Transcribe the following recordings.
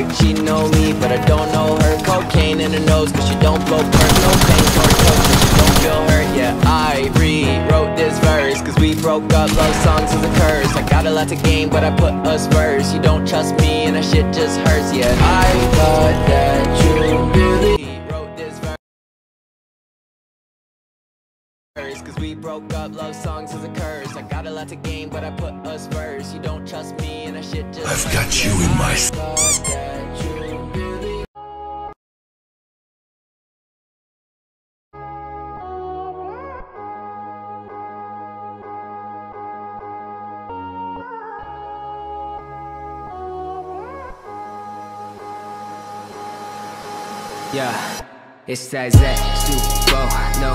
heart. She know me, but I don't know her. Cocaine in her nose, cause she don't blow perk. No pain for her toes, cause she don't feel hurt. Yeah, I rewrote this verse, cause we broke up, love songs is a curse. I got a lot to gain, but I put us first. You don't trust me, and that shit just hurts. Yeah, I thought that you really wrote this verse, cause we broke up, love songs is a curse. I got a lot to gain, but I put us first. You don't trust me, and that shit just hurts. I've got you in my Yeah, it's that Z, Super, no.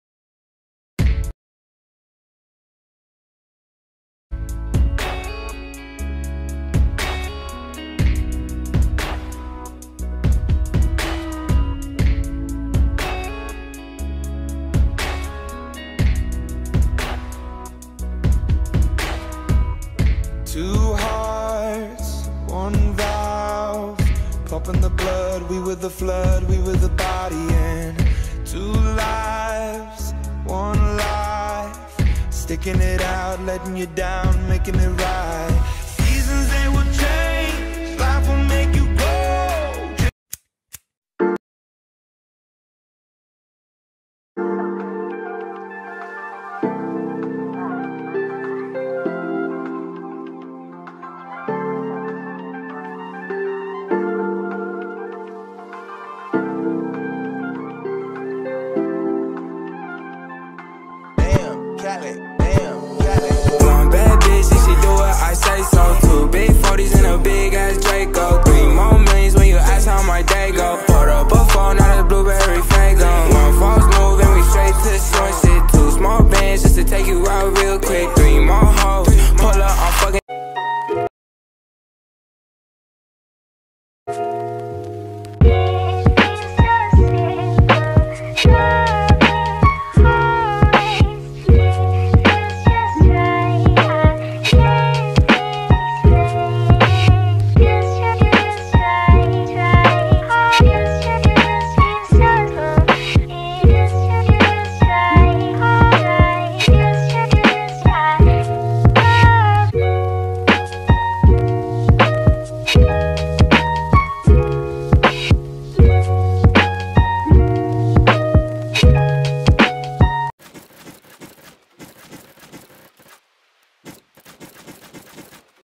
Two hearts, one valve, pumping the blood. We were the flood, we were the body, and two lives, one life, sticking it out, letting you down, making it right.